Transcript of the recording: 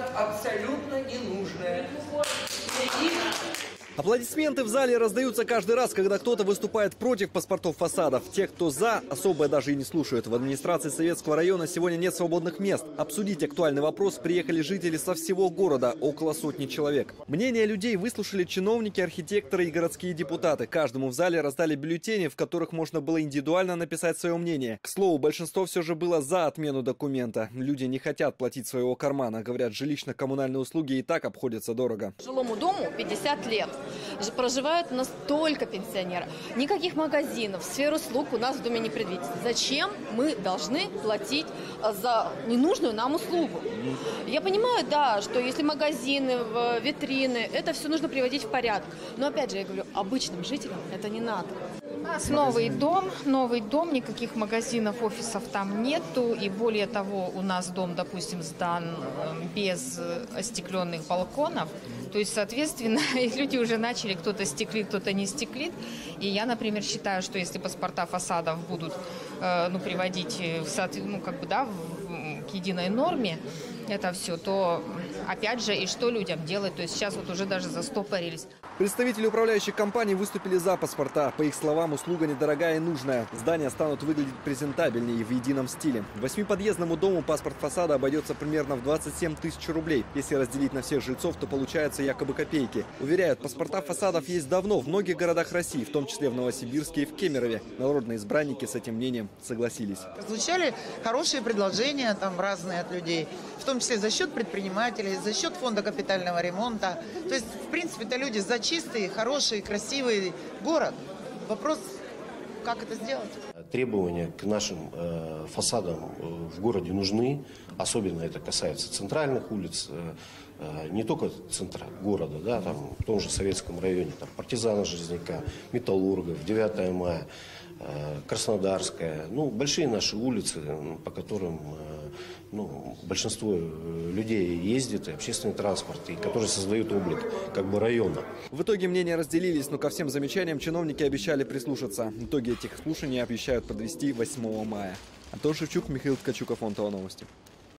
абсолютно ненужное. Аплодисменты в зале раздаются каждый раз, когда кто-то выступает против паспортов фасадов. Тех, кто за, особо даже и не слушают. В администрации Советского района сегодня нет свободных мест. Обсудить актуальный вопрос приехали жители со всего города, около сотни человек. Мнения людей выслушали чиновники, архитекторы и городские депутаты. Каждому в зале раздали бюллетени, в которых можно было индивидуально написать свое мнение. К слову, большинство все же было за отмену документа. Люди не хотят платить своего кармана. Говорят, жилищно-коммунальные услуги и так обходятся дорого. Жилому дому 50 лет. Проживают у нас только пенсионеры. Никаких магазинов, сфер услуг у нас в доме не предвидится. Зачем мы должны платить за ненужную нам услугу? Я понимаю, да, что если магазины, витрины, это все нужно приводить в порядок. Но опять же, я говорю, обычным жителям это не надо. У нас новый дом, никаких магазинов, офисов там нету. И более того, у нас дом, допустим, сдан без остекленных балконов. То есть, соответственно, люди уже начали, кто-то стеклит, кто-то не стеклит. И я, например, считаю, что если паспорта фасадов будут приводить к единой норме, это все, то опять же, и что людям делать? То есть сейчас вот уже даже застопорились. Представители управляющих компаний выступили за паспорта. По их словам, услуга недорогая и нужная. Здания станут выглядеть презентабельнее и в едином стиле. 8-подъездному дому паспорт фасада обойдется примерно в 27 тысяч рублей. Если разделить на всех жильцов, то получается якобы копейки. Уверяют, паспорта фасадов есть давно в многих городах России, в том числе в Новосибирске и в Кемерове. Народные избранники с этим мнением согласились. Звучали хорошие предложения там разные от людей, в том числе за счет предпринимателей, за счет фонда капитального ремонта. То есть, в принципе, это люди за чистый, хороший, красивый город. Вопрос, как это сделать? Требования к нашим фасадам в городе нужны. Особенно это касается центральных улиц, не только центра города, да, там, в том же Советском районе, там, Партизана Железняка, Металлургов, 9 мая, Краснодарская. Большие наши улицы, по которым большинство людей ездит, и общественный транспорт, и которые создают облик района. В итоге мнения разделились, но ко всем замечаниям чиновники обещали прислушаться. Итоги этих слушаний обещают подвести 8 мая. Антон Шевчук, Михаил Ткачук, Афонтово новости.